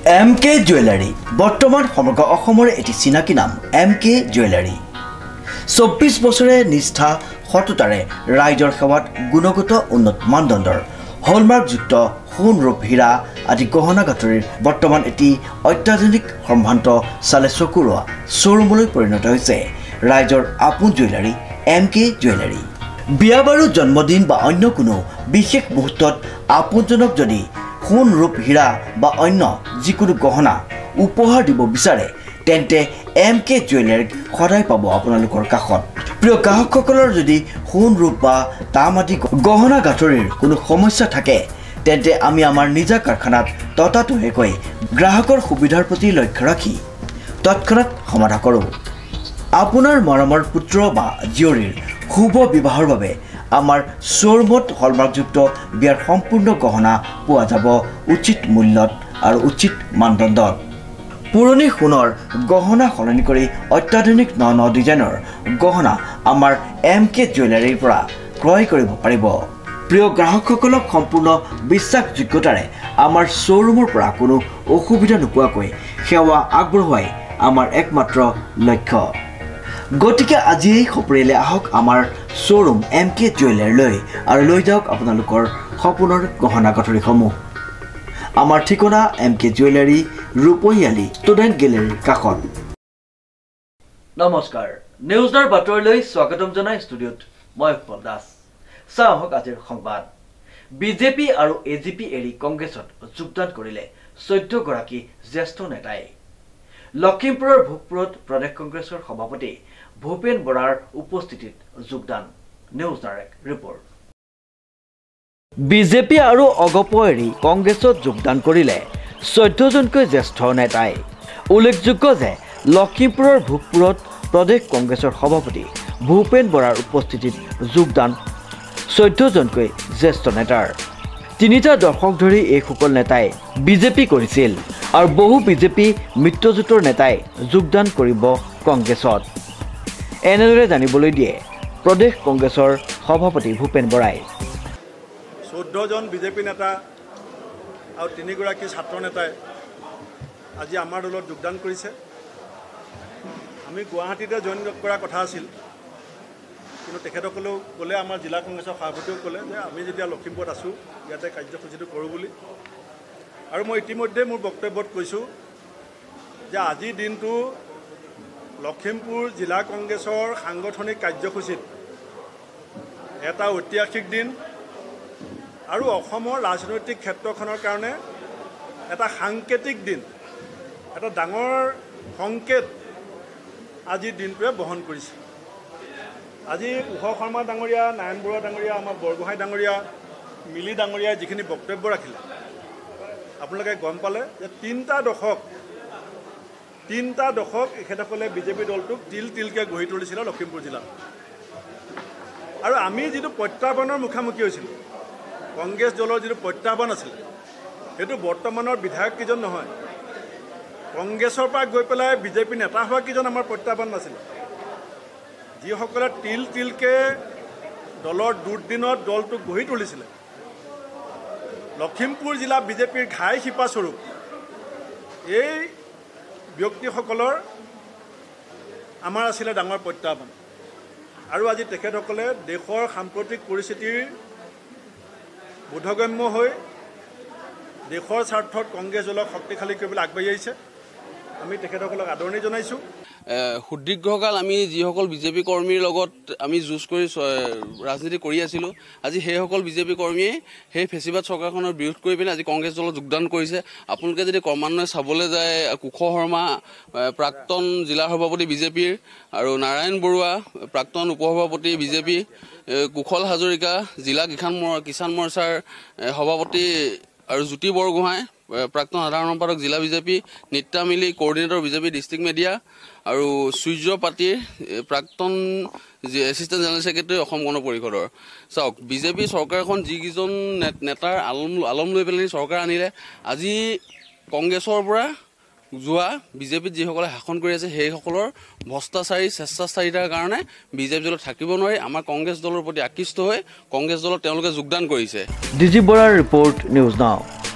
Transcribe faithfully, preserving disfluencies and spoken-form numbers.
M K jewellery বৰ্তমান সমগ্ৰ অসমৰ এটি চিনাকি নাম এম কে জুৱেলাৰী চৌব্বিছ বছৰে নিষ্ঠা সততাৰে ৰাইজৰ সেৱাত গুণগত উন্নত মানদণ্ডৰ হলমাৰ্কযুক্ত সোণ ৰূপ হীৰা আদি গহনা গাঁথৰিৰ বৰ্তমান এটি অত্যাধুনিক সম্ভ্ৰান্ত চালে চকুৰোৱা শ্বৰুমলৈ পৰিণত হৈছে ৰাইজৰ আপোন জুৱেলাৰী এম কে জুৱেলাৰী বিয়া বাৰু জন্মদিন বা অন্য কোনো বিশেষ মুহূৰ্তত আপোনজনক যদি সোণ ৰূপ হীৰা বা অন্য যিকোনো গহনা উপহাৰ দিব বিচাৰে তেন্তে এম কে জুৱেলাৰীক সদায় পাব আপোনালোকৰ কাষত প্ৰিয় গ্ৰাহকসকলৰ যদি সোণ ৰূপ বা তাম আদি গহনা গাঁথৰিৰ কোনো সমস্যা থাকে তেন্তে আমি আমাৰ নিজা কাৰখানাত ততাতৈয়াকৈ গ্ৰাহকৰ সুবিধাৰ প্ৰতি লক্ষ্য ৰাখি তৎক্ষণাত সমাধা কৰোঁ আপোনাৰ মৰমৰ পুত্ৰ বা জীয়ৰীৰ শুভ বিবাহৰ বাবে আমাৰ শ্বৰুমত হলমাৰ্কযুক্ত বিয়াৰ সম্পূৰ্ণ গহনা পোৱা যাব উচিত মূল্যত আৰু উচিত মানদণ্ডত পুৰণি সোণৰ গহনা সলনি কৰি অত্যাধুনিক ন ন ডিজাইনৰ গহনা আমাৰ এম কে জুৱেলাৰীৰ পৰা ক্ৰয় কৰিব পাৰিব প্ৰিয় গ্ৰাহকসকলক সম্পূৰ্ণ বিশ্বাসযোগ্যতাৰে আমাৰ শ্বৰুমৰ পৰা কোনো অসুবিধা নোপোৱাকৈ সেৱা আগবঢ়োৱাই আমাৰ একমাত্ৰ লক্ষ্য গতিকে আজিয়েই সপৰিয়ালে আহক আমাৰ শ্বৰুম এম কে জুৱেলাৰীলৈ আৰু লৈ যাওক আপোনালোকৰ সপোনৰ গহনা গাঁথৰিসমূহ আমাৰ ঠিকনা এম কে জুৱেলাৰী ৰূপহীয়ালি ষ্টুডেণ্ট গেলেৰীৰ কাষত নমস্কাৰ নিউজৰ বাতৰিলৈ স্বাগতম জনাই ষ্টুডিঅ'ত মই উৎপল দাস চাওক আজিৰ সংবাদ বিজেপি আৰু এজিপি এৰি কংগ্ৰেছত যোগদান কৰিলে চৈধ্য গৰাকী জ্যেষ্ঠ নেতাই লখিমপুৰৰ ভোগপুৰত প্ৰদেশ কংগ্ৰেছৰ সভাপতি ভূপেন বৰাৰ উপস্থিতিত যোগদান নিউজ ডাইৰেক্ট ৰিপৰ্ট বিজেপি আৰু অগপ এৰি কংগ্ৰেছত যোগদান কৰিলে চৈধ্যজনকৈ জ্যেষ্ঠ নেতাই উল্লেখযোগ্য যে লখিমপুৰৰ ভোগপুৰত প্ৰদেশ কংগ্ৰেছৰ সভাপতি ভূপেন বৰাৰ উপস্থিতিত যোগদান চৈধ্যজনকৈ জ্যেষ্ঠ নেতাৰ তিনিটা দশক ধৰি এইসকল নেতাই বিজেপি কৰিছিল আৰু বহু বিজেপি মিত্ৰজোঁটৰ নেতাই যোগদান কৰিব কংগ্ৰেছত এনেদৰে জানিবলৈ দিয়ে প্ৰদেশ কংগ্ৰেছৰ সভাপতি ভূপেন বৰাই চৈধ্যজন বিজেপি নেতা আৰু তিনিগৰাকী ছাত্ৰ নেতাই আজি আমাৰ দলত যোগদান কৰিছে আমি গুৱাহাটীতে জইন কৰাৰ কথা আছিল কিন্তু তেখেতসকলেও ক'লে আমাৰ জিলা কংগ্ৰেছৰ সভাপতিয়েও ক'লে যে আমি যেতিয়া লখিমপুৰত আছোঁ ইয়াতে কাৰ্যসূচীটো কৰোঁ বুলি আৰু মই ইতিমধ্যে মোৰ বক্তব্যত কৈছোঁ যে আজিৰ দিনটো লখিমপুৰ জিলা কংগ্ৰেছৰ সাংগঠনিক কাৰ্যসূচীত এটা ঐতিহাসিক দিন আৰু অসমৰ ৰাজনৈতিক ক্ষেত্ৰখনৰ কাৰণে এটা সাংকেতিক দিন এটা ডাঙৰ সংকেত আজিৰ দিনটোৱে বহন কৰিছে আজি উষ শৰ্মা ডাঙৰীয়া নাৰায়ণ বৰুৱা ডাঙৰীয়া আমাৰ বৰগোহাঁই ডাঙৰীয়া মিলি ডাঙৰীয়াই যিখিনি বক্তব্য ৰাখিলে আপোনালোকে গম পালে যে তিনিটা দশক তিনিটা দশক এখেতসকলে বিজেপি দলটোক তিল তিলকৈ গঢ়ি তুলিছিলে লখিমপুৰ জিলাত আৰু আমি যিটো প্ৰত্যাহ্বানৰ মুখামুখি হৈছিলোঁ কংগ্ৰেছ দলৰ যিটো প্ৰত্যাহ্বান আছিলে সেইটো বৰ্তমানৰ বিধায়ককেইজন নহয় কংগ্ৰেছৰ পৰা গৈ পেলাই বিজেপি নেতা হোৱা কেইজন আমাৰ প্ৰত্যাহ্বান নাছিলে যিসকলে তিল তিলকৈ দলৰ দুৰ্দিনত দলটোক গঢ়ি তুলিছিলে লখিমপুৰ জিলা বিজেপিৰ ঘাই শিপাস্বৰূপ এই ব্যক্তিসকলৰ আমাৰ আছিলে ডাঙৰ প্ৰত্যাহ্বান আৰু আজি তেখেতসকলে দেশৰ সাম্প্ৰতিক পৰিস্থিতিৰ বোধগম্য হৈ দেশৰ স্বাৰ্থত কংগ্ৰেছ দলক শক্তিশালী কৰিবলৈ আগবাঢ়ি আহিছে আমি তেখেতসকলক আদৰণি জনাইছোঁ সুদীৰ্ঘকাল আমি যিসকল বিজেপি কৰ্মীৰ লগত আমি যুঁজ কৰি ৰাজনীতি কৰি আছিলোঁ আজি সেইসকল বিজেপি কৰ্মীয়ে সেই ফেচিবাদ চৰকাৰখনৰ বিৰোধ কৰি পিনে আজি কংগ্ৰেছ দলত যোগদান কৰিছে আপোনালোকে যদি ক্ৰমান্বয়ে চাবলৈ যায় কুশ শৰ্মা প্ৰাক্তন জিলা সভাপতি বিজেপিৰ আৰু নাৰায়ণ বৰুৱা প্ৰাক্তন উপসভাপতি বিজেপি কুশল হাজৰিকা জিলা কিষাণ কিষাণ মৰ্চাৰ সভাপতি আৰু জ্যোতি বৰগোহাঁই প্ৰাক্তন সাধাৰণ সম্পাদক জিলা বিজেপি নিত্যা মিলি কোঅৰ্ডিনেটৰ বিজেপি ডিষ্ট্ৰিক্ট মিডিয়া আৰু সূৰ্য পাতিৰ প্ৰাক্তন assistant general secretary Asom Gana পৰিষদৰ চাওক বিজেপি চৰকাৰখন যিকেইজন নেতাৰ আলম আলম লৈ পেলাই চৰকাৰ আনিলে আজি কংগ্ৰেছৰ পৰা যোৱা বিজেপিত যিসকলে শাসন কৰি আছে সেইসকলৰ ভ্ৰষ্টাচাৰী স্বেচ্ছাচাৰিতাৰ কাৰণে বিজেপি দলত থাকিব নোৱাৰি আমাৰ কংগ্ৰেছ দলৰ প্ৰতি আকৃষ্ট হৈ কংগ্ৰেছ দলত তেওঁলোকে যোগদান কৰিছে ডিজি বৰাৰ ৰিপৰ্ট নিউজ নাও।